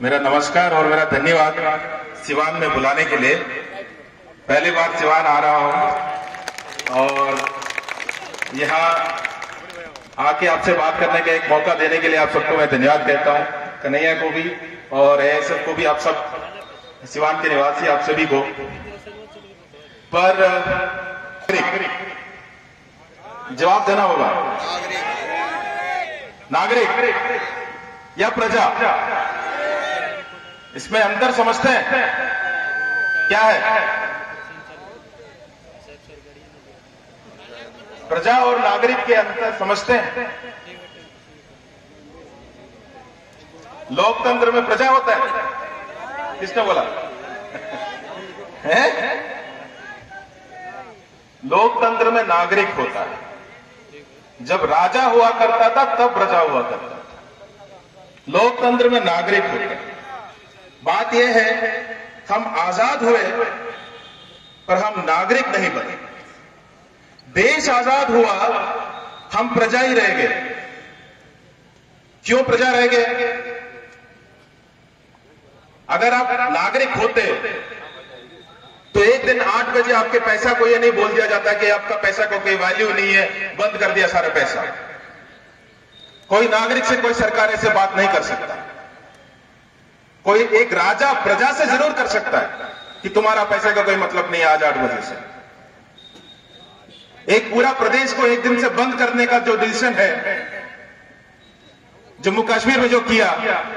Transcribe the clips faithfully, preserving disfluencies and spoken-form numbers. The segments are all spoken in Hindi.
मेरा नमस्कार और मेरा धन्यवाद सिवान में बुलाने के लिए। पहली बार सिवान आ रहा हूं और यहाँ आके आपसे बात करने का एक मौका देने के लिए आप सबको मैं धन्यवाद कहता हूं, कन्हैया को भी और एएसएफ को भी, आप सब सिवान के निवासी आप सभी को। पर जवाब देना होगा, नागरिक या प्रजा, इसमें अंतर समझते हैं क्या है? प्रजा और नागरिक के अंतर समझते हैं? लोकतंत्र में प्रजा होता है, किसने बोला है? लोकतंत्र में नागरिक होता है। जब राजा हुआ करता था तब प्रजा हुआ करता था। लोकतंत्र में नागरिक होता है। बात यह है, हम आजाद हुए पर हम नागरिक नहीं बने। देश आजाद हुआ, हम प्रजा ही रह गए। क्यों प्रजा रह गए? अगर आप नागरिक होते तो एक दिन आठ बजे आपके पैसा को यह नहीं बोल दिया जाता कि आपका पैसा को कोई वैल्यू नहीं है, बंद कर दिया सारा पैसा। कोई नागरिक से कोई सरकार ऐसे बात नहीं कर सकता। कोई एक राजा प्रजा से जरूर कर सकता है कि तुम्हारा पैसे का कोई मतलब नहीं आज आठ बजे से। एक पूरा प्रदेश को एक दिन से बंद करने का जो डिसीजन है, जम्मू कश्मीर में जो किया,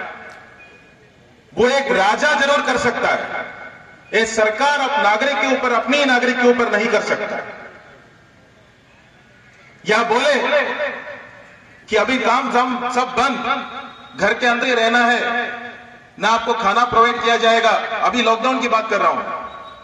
वो एक राजा जरूर कर सकता है। ये सरकार अब नागरिक के ऊपर, अपनी ही नागरिक के ऊपर नहीं कर सकता। या बोले कि अभी काम धाम सब बंद, घर के अंदर ही रहना है, ना आपको खाना प्रोवाइड किया जाएगा। अभी लॉकडाउन की बात कर रहा हूं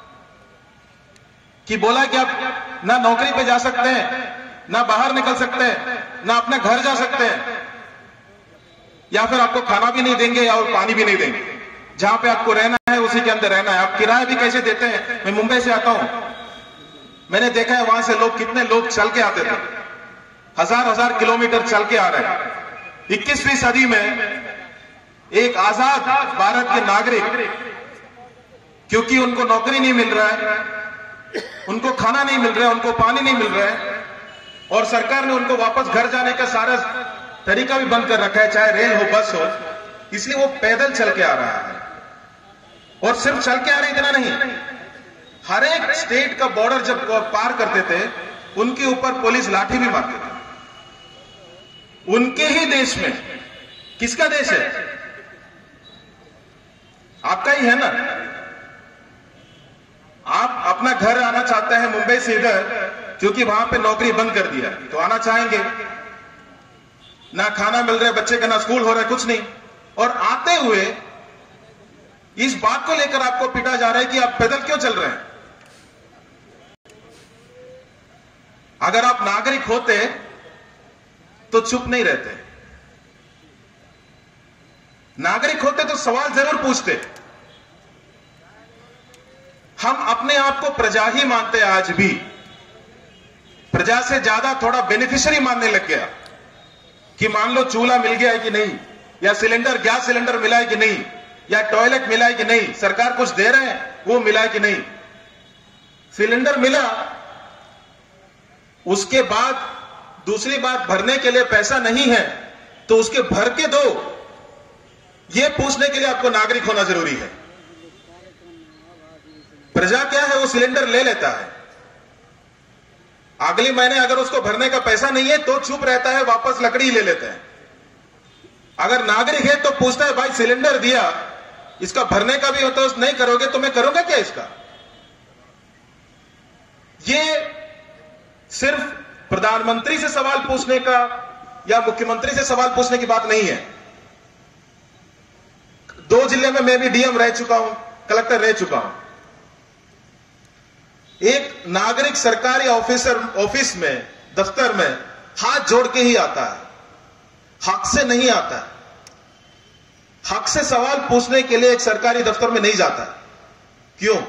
कि बोला कि आप ना नौकरी पे जा सकते हैं, ना बाहर निकल सकते हैं, ना अपने घर जा सकते हैं, या फिर आपको खाना भी नहीं देंगे और पानी भी नहीं देंगे। जहां पे आपको रहना है उसी के अंदर रहना है। आप किराया भी कैसे देते हैं? मैं मुंबई से आता हूं, मैंने देखा है वहां से लोग, कितने लोग चल के आते थे, हजार हजार किलोमीटर चल के आ रहे हैं। इक्कीसवीं सदी में एक आजाद भारत के नागरिक, क्योंकि उनको नौकरी नहीं मिल रहा है, उनको खाना नहीं मिल रहा है, उनको पानी नहीं मिल रहा है, और सरकार ने उनको वापस घर जाने का सारा तरीका भी बंद कर रखा है, चाहे रेल हो, बस हो, इसलिए वो पैदल चल के आ रहा है। और सिर्फ चल के आ रहे इतना नहीं, हर एक स्टेट का बॉर्डर जब पार करते थे उनके ऊपर पुलिस लाठी भी मारते थे। उनके ही देश में, किसका देश है? आपका ही है ना। आप अपना घर आना चाहते हैं मुंबई से इधर, क्योंकि वहां पे नौकरी बंद कर दिया, तो आना चाहेंगे, ना खाना मिल रहा है बच्चे का, ना स्कूल हो रहा है, कुछ नहीं। और आते हुए इस बात को लेकर आपको पीटा जा रहा है कि आप पैदल क्यों चल रहे हैं। अगर आप नागरिक होते तो चुप नहीं रहते। नागरिक होते तो सवाल जरूर पूछते। हम अपने आप को प्रजा ही मानते हैं आज भी। प्रजा से ज्यादा थोड़ा बेनिफिशियरी मानने लग गया कि मान लो चूल्हा मिल गया है कि नहीं, या सिलेंडर, गैस सिलेंडर मिला है कि नहीं, या टॉयलेट मिला है कि नहीं, सरकार कुछ दे रहे हैं वो मिला है कि नहीं। सिलेंडर मिला, उसके बाद दूसरी बात भरने के लिए पैसा नहीं है तो उसके भर के दो, ये पूछने के लिए आपको नागरिक होना जरूरी है। प्रजा क्या है, वो सिलेंडर ले लेता है, अगले महीने अगर उसको भरने का पैसा नहीं है तो चुप रहता है, वापस लकड़ी ले लेता है। अगर नागरिक है तो पूछता है, भाई सिलेंडर दिया, इसका भरने का भी होता है, नहीं करोगे तो मैं करूंगा क्या इसका? ये सिर्फ प्रधानमंत्री से सवाल पूछने का या मुख्यमंत्री से सवाल पूछने की बात नहीं है। दो जिले में मैं भी डीएम रह चुका हूं, कलेक्टर रह चुका हूं। एक नागरिक सरकारी ऑफिसर ऑफिस में, दफ्तर में हाथ जोड़ के ही आता है, हक से नहीं आता है। हक से सवाल पूछने के लिए एक सरकारी दफ्तर में नहीं जाता है। क्यों?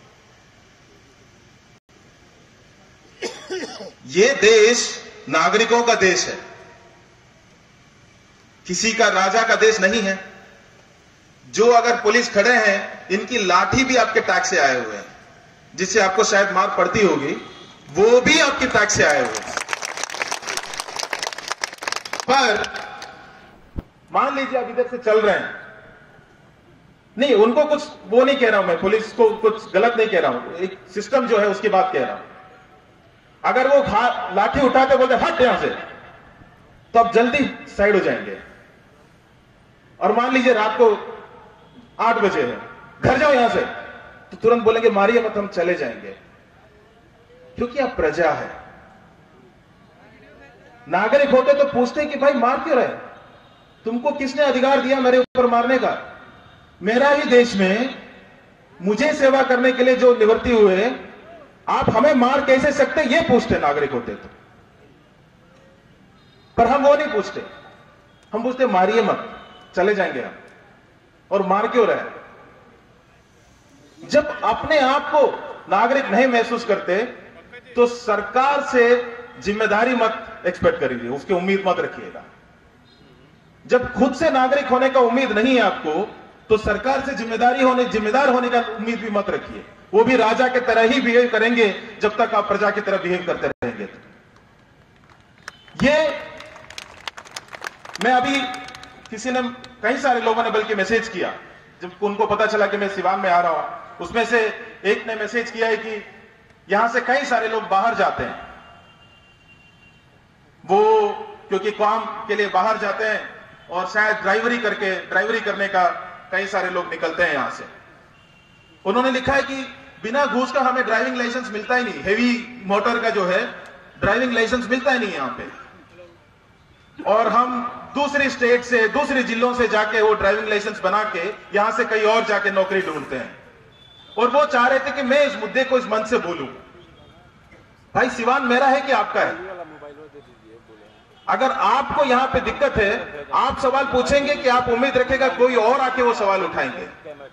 ये देश नागरिकों का देश है, किसी का राजा का देश नहीं है। जो अगर पुलिस खड़े हैं, इनकी लाठी भी आपके टैक्स से आए हुए हैं, जिससे आपको शायद मार पड़ती होगी, वो भी आपके टैक्स से आए हुए हैं। पर मान लीजिए आप इधर से चल रहे हैं, नहीं उनको कुछ वो नहीं कह रहा हूं मैं, पुलिस को कुछ गलत नहीं कह रहा हूं, एक सिस्टम जो है उसकी बात कह रहा हूं। अगर वो लाठी उठाते बोलते हट यहां से, तो आप जल्दी साइड हो जाएंगे। और मान लीजिए रात को आठ बजे है, घर जाओ यहां से, तो तुरंत बोलेंगे मारिए मत, हम चले जाएंगे, क्योंकि आप प्रजा है। नागरिक होते तो पूछते कि भाई मार क्यों रहे, तुमको किसने अधिकार दिया मेरे ऊपर मारने का? मेरा ही देश में मुझे सेवा करने के लिए जो निवृत्ति हुए, आप हमें मार कैसे सकते, ये पूछते नागरिक होते तो। पर हम वो नहीं पूछते, हम पूछते मारिए मत, चले जाएंगे हम। और मार क्यों रहे? जब अपने आप को नागरिक नहीं महसूस करते तो सरकार से जिम्मेदारी मत एक्सपेक्ट करिए, उसकी उम्मीद मत रखिएगा। जब खुद से नागरिक होने का उम्मीद नहीं है आपको, तो सरकार से जिम्मेदारी होने जिम्मेदार होने का उम्मीद भी मत रखिए। वो भी राजा के तरह ही बिहेव करेंगे जब तक आप प्रजा की तरह बिहेव करते रहेंगे। ये मैं अभी किसी ने, कई सारे लोगों ने बल्कि मैसेज किया, जब उनको पता चला कि मैं सिवान में आ रहा हूं, उसमें से एक ने मैसेज किया है कि यहां से कई सारे लोग बाहर जाते हैं, वो क्योंकि काम के लिए बाहर जाते हैं और शायद ड्राइवरी करके ड्राइवरी करने का कई सारे लोग निकलते हैं यहां से। उन्होंने लिखा है कि बिना घूस का हमें ड्राइविंग लाइसेंस मिलता ही नहीं, हेवी मोटर का जो है ड्राइविंग लाइसेंस मिलता ही नहीं यहां पे, और हम दूसरी स्टेट से, दूसरे जिलों से जाके वो ड्राइविंग लाइसेंस बना के यहां से कहीं और जाके नौकरी ढूंढते हैं। और वो चाह रहे थे कि मैं इस मुद्दे को इस मंच से बोलूं। भाई सिवान मेरा है कि आपका है? अगर आपको यहां पे दिक्कत है, आप सवाल पूछेंगे कि आप उम्मीद रखेगा कोई और आके वो सवाल उठाएंगे।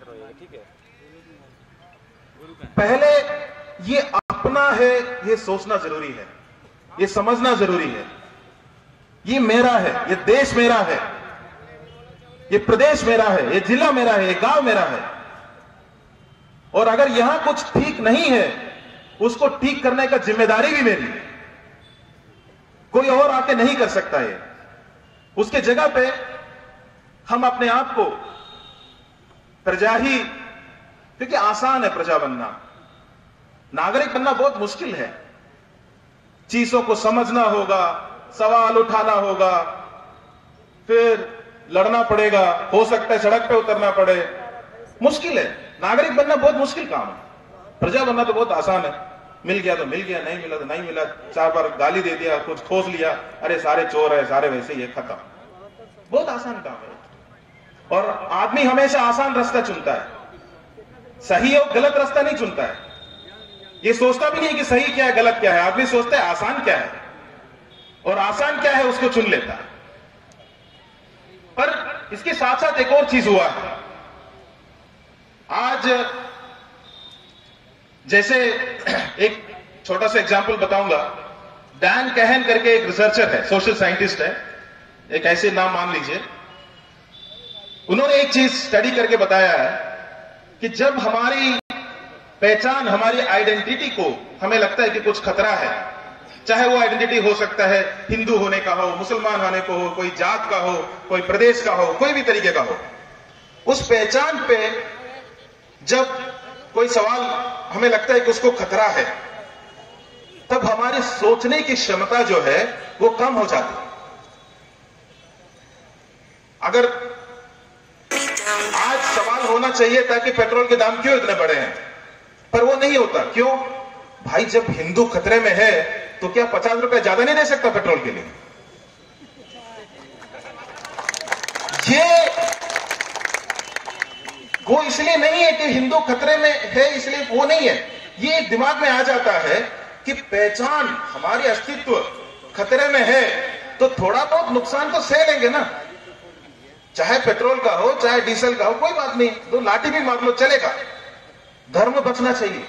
पहले ये अपना है, ये सोचना जरूरी है, ये समझना जरूरी है। ये मेरा है, ये देश मेरा है, ये प्रदेश मेरा है, ये जिला मेरा है, ये गांव मेरा है। और अगर यहां कुछ ठीक नहीं है, उसको ठीक करने का जिम्मेदारी भी मेरी है, कोई और आके नहीं कर सकता है। उसके जगह पे हम अपने आप को प्रजा ही, क्योंकि आसान है प्रजा बनना, नागरिक बनना बहुत मुश्किल है। चीजों को समझना होगा, सवाल उठाना होगा, फिर लड़ना पड़ेगा, हो सकता है सड़क पे उतरना पड़े, मुश्किल है। नागरिक बनना बहुत मुश्किल काम है, प्रजा बनना तो बहुत आसान है। मिल गया तो मिल गया, नहीं मिला तो नहीं मिला, चार बार गाली दे दिया, कुछ ठोस लिया, अरे सारे चोर है, सारे वैसे ही है, खत्म। बहुत आसान काम है। और आदमी हमेशा आसान रास्ता चुनता है, सही और गलत रास्ता नहीं चुनता है। ये सोचता भी नहीं कि सही क्या है गलत क्या है, आदमी सोचता है आसान क्या है, और आसान क्या है उसको चुन लेता है। पर इसके साथ साथ एक और चीज हुआ है। आज जैसे एक छोटा सा एग्जांपल बताऊंगा, डैन कहन करके एक रिसर्चर है, सोशल साइंटिस्ट है, एक ऐसे नाम मान लीजिए। उन्होंने एक चीज स्टडी करके बताया है कि जब हमारी पहचान, हमारी आइडेंटिटी को हमें लगता है कि कुछ खतरा है, चाहे वो आइडेंटिटी हो सकता है हिंदू होने का हो, मुसलमान होने को हो, कोई जात का हो, कोई प्रदेश का हो, कोई भी तरीके का हो, उस पहचान पे जब कोई सवाल हमें लगता है कि उसको खतरा है, तब हमारी सोचने की क्षमता जो है वो कम हो जाती है। अगर आज सवाल होना चाहिए था कि पेट्रोल के दाम क्यों इतने बढ़े हैं, पर वो नहीं होता। क्यों? भाई जब हिंदू खतरे में है तो क्या पचास रुपए ज्यादा नहीं दे सकता पेट्रोल के लिए? ये वो इसलिए नहीं है कि हिंदू खतरे में है, इसलिए वो नहीं है। ये दिमाग में आ जाता है कि पहचान, हमारी अस्तित्व खतरे में है, तो थोड़ा बहुत नुकसान तो सह लेंगे ना, चाहे पेट्रोल का हो, चाहे डीजल का हो, कोई बात नहीं, दो लाठी भी मार लो चलेगा, धर्म बचना चाहिए।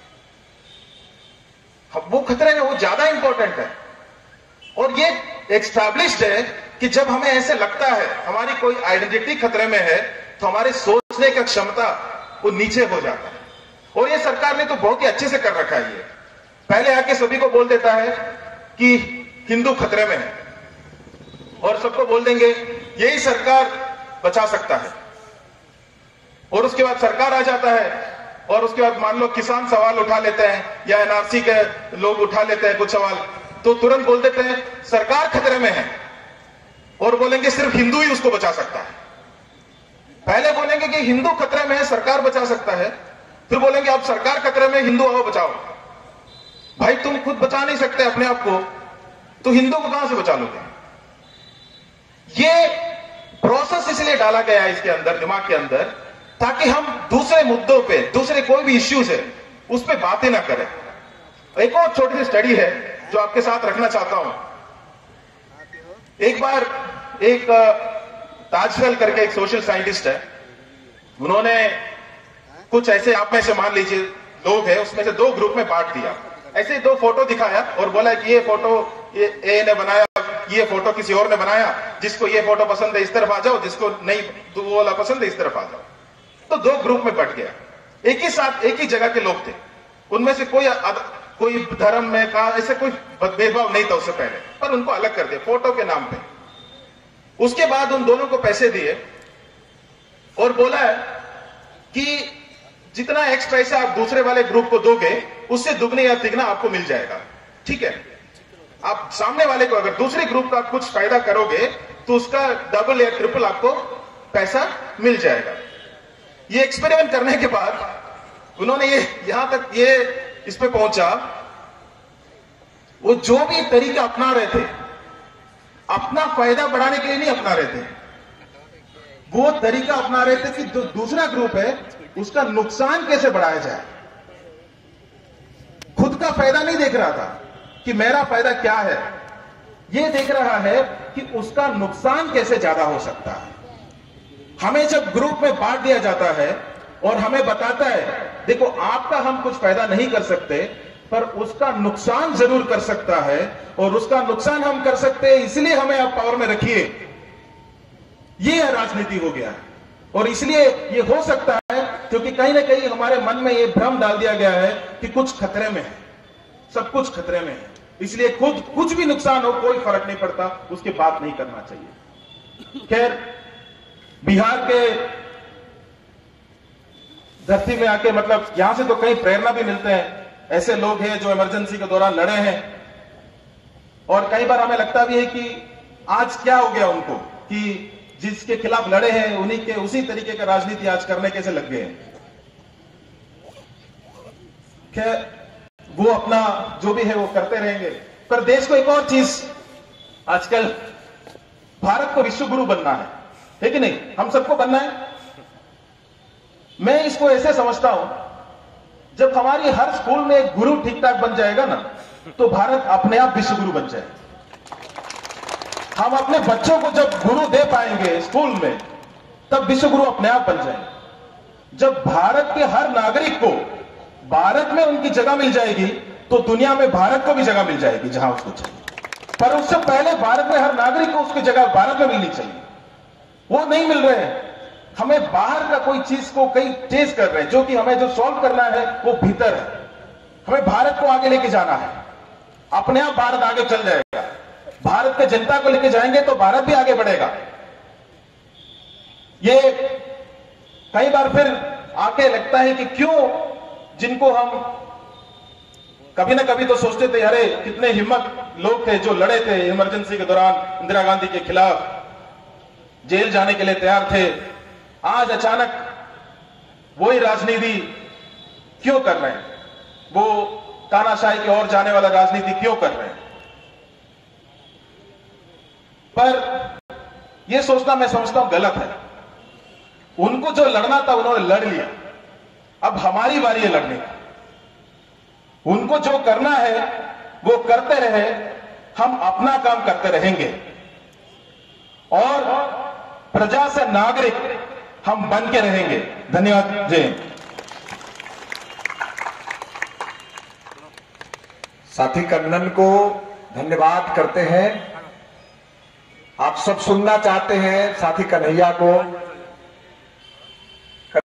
वो खतरे में, वो ज्यादा इंपॉर्टेंट है। और ये एस्टैब्लिश्ड है कि जब हमें ऐसे लगता है हमारी कोई आइडेंटिटी खतरे में है, तो हमारे सोचने का क्षमता वो नीचे हो जाता है। और ये सरकार ने तो बहुत ही अच्छे से कर रखा है। ये पहले आके सभी को बोल देता है कि हिंदू खतरे में है, और सबको बोल देंगे यही सरकार बचा सकता है। और उसके बाद सरकार आ जाता है, और उसके बाद मान लो किसान सवाल उठा लेते हैं या एनआरसी के लोग उठा लेते हैं कुछ सवाल, तो तुरंत बोल देते हैं सरकार खतरे में है, और बोलेंगे सिर्फ हिंदू ही उसको बचा सकता है। पहले बोलेंगे कि हिंदू खतरे में है, सरकार बचा सकता है, फिर बोलेंगे अब सरकार खतरे में, हिंदू आओ बचाओ। भाई तुम खुद बचा नहीं सकते अपने आप को, तो हिंदू को कहां से बचा लोगे? ये प्रोसेस इसलिए डाला गया है इसके अंदर, दिमाग के अंदर, ताकि हम दूसरे मुद्दों पे, दूसरे कोई भी इश्यूज है उस पर बातें ना करें। एक और छोटी सी स्टडी है जो आपके साथ रखना चाहता हूं। एक बार एक ताजफेल करके एक सोशल साइंटिस्ट है, उन्होंने कुछ ऐसे, आप में से मान लीजिए लोग हैं, उसमें से दो ग्रुप में बांट दिया। ऐसे दो फोटो दिखाया और बोला कि ये फोटो ये ए ने बनाया, ये फोटो किसी और ने बनाया, जिसको ये फोटो पसंद है इस तरफ आ जाओ, जिसको नहीं तो वो वाला पसंद है इस तरफ आ जाओ। तो दो ग्रुप में बट गया। एक ही साथ एक ही जगह के लोग थे, उनमें से कोई कोई धर्म में का ऐसे कोई भेदभाव नहीं था उससे पहले, पर उनको अलग कर दिया फोटो के नाम पे। उसके बाद उन दोनों को पैसे दिए और बोला है कि जितना एक्स्ट्रा पैसा आप दूसरे वाले ग्रुप को दोगे उससे दुगने या तिगना आपको मिल जाएगा। ठीक है, आप सामने वाले को अगर दूसरे ग्रुप का कुछ फायदा करोगे तो उसका डबल या ट्रिपल आपको पैसा मिल जाएगा। ये एक्सपेरिमेंट करने के बाद उन्होंने ये यहां तक ये इस पे पहुंचा, वो जो भी तरीका अपना रहे थे अपना फायदा बढ़ाने के लिए नहीं अपना रहे थे, वो तरीका अपना रहे थे कि जो दूसरा ग्रुप है उसका नुकसान कैसे बढ़ाया जाए। खुद का फायदा नहीं देख रहा था कि मेरा फायदा क्या है, ये देख रहा है कि उसका नुकसान कैसे ज्यादा हो सकता है। हमें जब ग्रुप में बांट दिया जाता है और हमें बताता है देखो आपका हम कुछ फायदा नहीं कर सकते पर उसका नुकसान जरूर कर सकता है, और उसका नुकसान हम कर सकते हैं इसलिए हमें आप पावर में रखिए, ये राजनीति हो गया है। और इसलिए ये हो सकता है क्योंकि कहीं ना कहीं हमारे मन में ये भ्रम डाल दिया गया है कि कुछ खतरे में है, सब कुछ खतरे में है, इसलिए खुद कुछ भी नुकसान हो कोई फर्क नहीं पड़ता, उसकी बात नहीं करना चाहिए। खैर, बिहार के धरती में आके मतलब यहां से तो कई प्रेरणा भी मिलते हैं। ऐसे लोग हैं जो इमरजेंसी के दौरान लड़े हैं, और कई बार हमें लगता भी है कि आज क्या हो गया उनको कि जिसके खिलाफ लड़े हैं उन्हीं के उसी तरीके का राजनीति आज करने कैसे लग गए हैं। खैर, वो अपना जो भी है वो करते रहेंगे, पर देश को एक और चीज, आजकल भारत को विश्व गुरु बनना है, है कि नहीं? हम सबको बनना है। मैं इसको ऐसे समझता हूं, जब हमारी हर स्कूल में एक गुरु ठीक ठाक बन जाएगा ना, तो भारत अपने आप विश्व गुरु बन जाएगा। हम अपने बच्चों को जब गुरु दे पाएंगे स्कूल में, तब विश्व गुरु अपने आप बन जाएंगे। जब भारत के हर नागरिक को भारत में उनकी जगह मिल जाएगी, तो दुनिया में भारत को भी जगह मिल जाएगी जहां उसको चाहिए। पर उससे पहले भारत में हर नागरिक को उसकी जगह भारत में मिलनी चाहिए, वो नहीं मिल रहे हैं। हमें बाहर का कोई चीज को कहीं चेज कर रहे हैं, जो कि हमें जो सॉल्व करना है वो भीतर है। हमें भारत को आगे लेके जाना है, अपने आप भारत आगे चल जाएगा। भारत के जनता को लेके जाएंगे तो भारत भी आगे बढ़ेगा। ये कई बार फिर आके लगता है कि क्यों जिनको हम कभी ना कभी तो सोचते थे अरे कितने हिम्मत लोग थे जो लड़े थे इमरजेंसी के दौरान इंदिरा गांधी के खिलाफ, जेल जाने के लिए तैयार थे, आज अचानक वही राजनीति क्यों कर रहे हैं? वो तानाशाही की ओर जाने वाला राजनीति क्यों कर रहे हैं? पर यह सोचना मैं समझता हूं गलत है। उनको जो लड़ना था उन्होंने लड़ लिया, अब हमारी बारी है लड़ने की। उनको जो करना है वो करते रहे, हम अपना काम करते रहेंगे, और प्रजा से नागरिक हम बन के रहेंगे। धन्यवाद। जय हिंद। साथी कन्नन को धन्यवाद करते हैं। आप सब सुनना चाहते हैं साथी कन्हैया को।